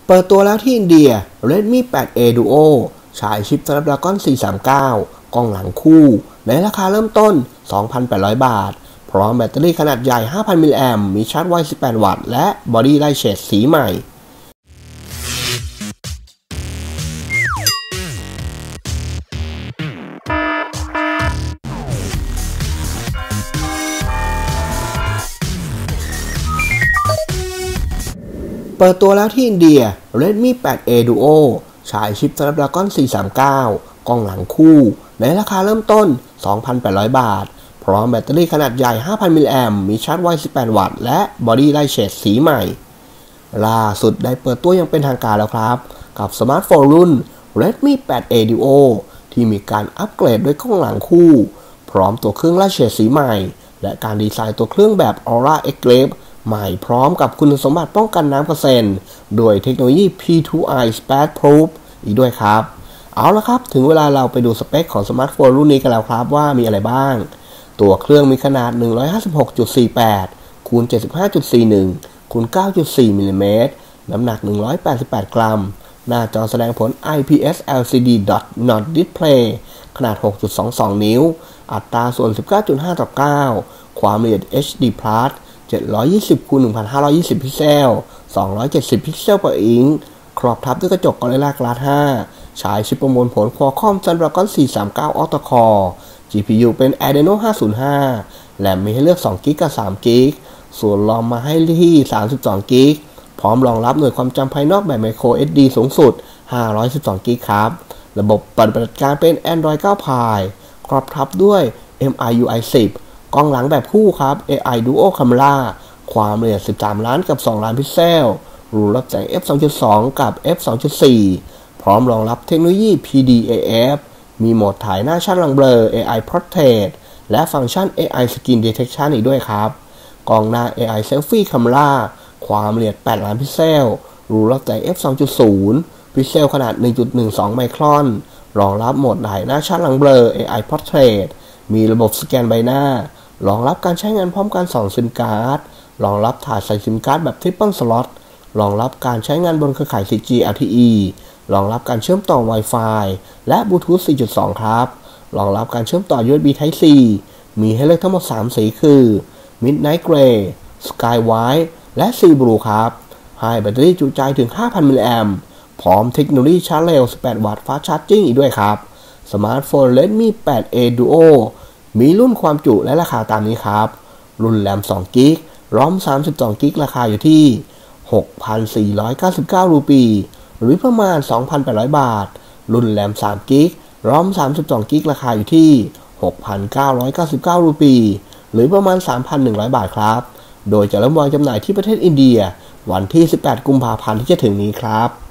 เปิดตัวแล้วที่อินเดีย Redmi 8A Duo ฉายชิป Snapdragon 439 กล้องหลังคู่ในราคาเริ่มต้น 2,800 บาทพร้อมแบตเตอรี่ขนาดใหญ่ 5,000 มิลลิแอมป์มีชาร์จไว 18 วัตต์และบอดี้ไลท์เชดสีใหม่เปิดตัวแล้วที่อินเดีย Redmi 8A Duo ฉายชิป Snapdragon 439 กล้องหลังคู่ในราคาเริ่มต้น 2,800 บาทพร้อมแบตเตอรี่ขนาดใหญ่ 5,000 มิลลิแอมป์มีชาร์จไว 18 วัตต์และบอดี้ไลท์เชดสีใหม่ล่าสุดได้เปิดตัวอย่างเป็นทางการแล้วครับกับสมาร์ทโฟนรุ่น Redmi 8A Duo ที่มีการอัปเกรดด้วยกล้องหลังคู่พร้อมตัวเครื่องไลท์เชดสีใหม่และการดีไซน์ตัวเครื่องแบบ Aura Exclaveใหม่พร้อมกับคุณสมบัติป้องกันน้ำกระเซ็นด้วยเทคโนโลยี P2i Splash Proof อีกด้วยครับเอาละครับถึงเวลาเราไปดูสเปคของสมาร์ทโฟนรุ่นนี้กันแล้วครับว่ามีอะไรบ้างตัวเครื่องมีขนาด 156.48 คูณ 75.41 คูณ 9.4 มิลลิเมตรน้ำหนัก 188 กรัมหน้าจอแสดงผล IPS LCD Dot Not Display ขนาด 6.22 นิ้วอัตราส่วน 19.5 ต่อ 9 ความละเอียด HD+ 720 คูณ 1520 พิกเซล 270 พิกเซล per inch ครอบทับด้วยกระจก Gorilla Glass 5 ใช้ชิปประมวลผล Qualcomm Snapdragon 439 Octa Core GPU เป็น Adreno 505 แรมมีให้เลือก 2GB กับ 3GB ส่วน ROM มาให้ที่ 32GB พร้อมรองรับหน่วยความจำภายนอกแบบ Micro SD สูงสุด 512GB ครับระบบปฏิบัติการเป็น Android 9 Pie ครอบทับด้วย MIUI 10กล้องหลังแบบคู่ครับ AI Duo Camera ความละเอียด 13 ล้านกับ 2 ล้านพิกเซลรูรับแสง f2.2 กับ f2.4 พร้อมรองรับเทคโนโลยี PDAF มีโหมดถ่ายหน้าชัดหลังเบลอ AI Portrait และฟังก์ชัน AI Skin Detection อีกด้วยครับกล้องหน้า AI Selfie Camera ความละเอียด 8 ล้านพิกเซลรูรับแสง f2.0 พิกเซลขนาด 1.12 ไมครอนรองรับโหมดถ่ายหน้าชัดหลังเบลอ AI Portrait มีระบบสแกนใบหน้ารองรับการใช้งานพร้อมกัน2ซิมการ์ดรองรับถาดใส่ซิมการ์ดแบบ Triple Slot รองรับการใช้งานบนเครือข่าย 4G LTE รองรับการเชื่อมต่อ Wi-Fi และ Bluetooth 4.2 ครับรองรับการเชื่อมต่อ USB Type C มีให้เลือกทั้งหมด 3 สีคือ Midnight Gray Sky White และ Sea Blue ครับให้แบตเตอรี่จุใจถึง 5,000 มิลลิแอมป์พร้อมเทคโนโลยีชาร์จเร็ว 18 วัตต์ Fast Charging อีกด้วยครับสมาร์ทโฟน Redmi 8A Duoมีรุ่นความจุและราคาตามนี้ครับรุ่นแรม 2GB ROM 32GB ราคาอยู่ที่ 6,499 รูปีหรือประมาณ 2,800 บาทรุ่นแรม 3GB ROM 32GB ราคาอยู่ที่ 6,999 รูปีหรือประมาณ 3,100 บาทครับโดยจะเริ่มวางจำหน่ายที่ประเทศอินเดียวันที่ 18 กุมภาพันธ์ที่จะถึงนี้ครับ